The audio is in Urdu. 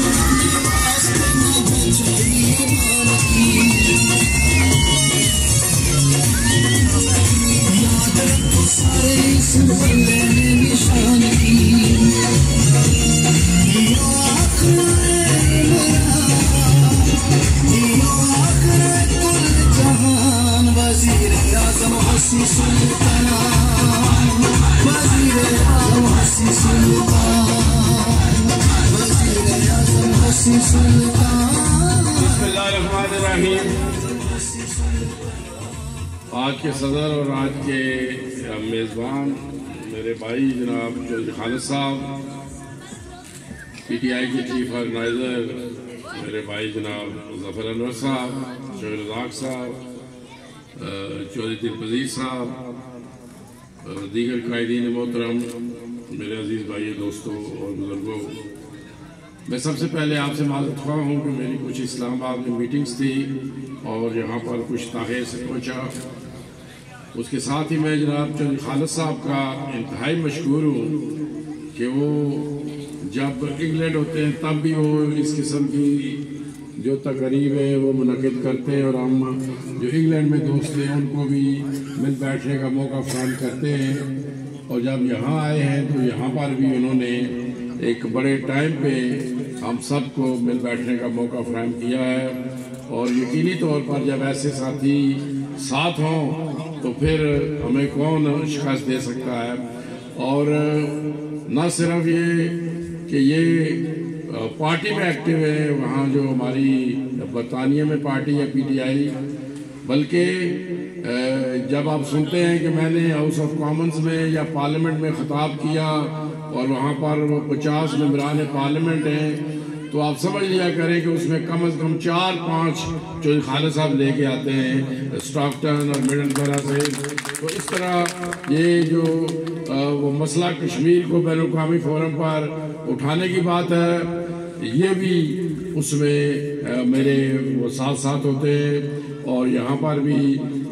آج کے صدر اور آج کے میزبان میرے بھائی جناب چودھری خالد صاحب، پی ٹی آئی کے چیف آرگنائزر میرے بھائی جناب ظفر انور صاحب، شوہر رزاق صاحب، چودھری دلپذیر صاحب، دیگر قائدین محترم، میرے عزیز بھائی دوستوں اور بزرگوں، میں سب سے پہلے آپ سے معذرت خواہ ہوں کہ میری کچھ اسلام آباد میں میٹنگز تھی اور یہاں پر کچھ تاخیر سے پہنچا۔ اس کے ساتھ ہی میں جناب چودھری خالد صاحب کا انتہائی مشکور ہوں کہ وہ جب انگلینڈ ہوتے ہیں تب بھی وہ اس قسم کی جو تقریب ہے وہ منعقد کرتے ہیں، اور ہم جو انگلینڈ میں دوست ہیں ان کو بھی مل بیٹھنے کا موقع فراہم کرتے ہیں، اور جب یہاں آئے ہیں تو یہاں پر بھی انہوں نے ایک بڑے ٹائم پہ ہم سب کو مل بیٹھنے کا موقع فراہم کیا ہے، اور یقینی طور پر جب ایسے ساتھی ساتھ ہوں تو پھر ہمیں کون شکست دے سکتا ہے۔ اور نہ صرف یہ کہ یہ پارٹی میں ایکٹیو ہے وہاں جو ہماری برطانیہ میں پارٹی ہے پی ٹی آئی، بلکہ جب آپ سنتے ہیں کہ میں نے ہاؤس آف کامنز میں یا پارلیمنٹ میں خطاب کیا اور وہاں پر وہ 50 ممبران پارلیمنٹ ہیں، تو آپ سمجھ لیا کریں کہ اس میں کم از کم 4-5 چودھری خالد صاحب لے کے آتے ہیں اسٹاکٹن اور مڈل برا سے۔ تو اس طرح یہ جو وہ مسئلہ کشمیر کو بین الاقوامی فورم پر اٹھانے کی بات ہے، یہ بھی اس میں میرے وہ ساتھ ہوتے ہیں، اور یہاں پر بھی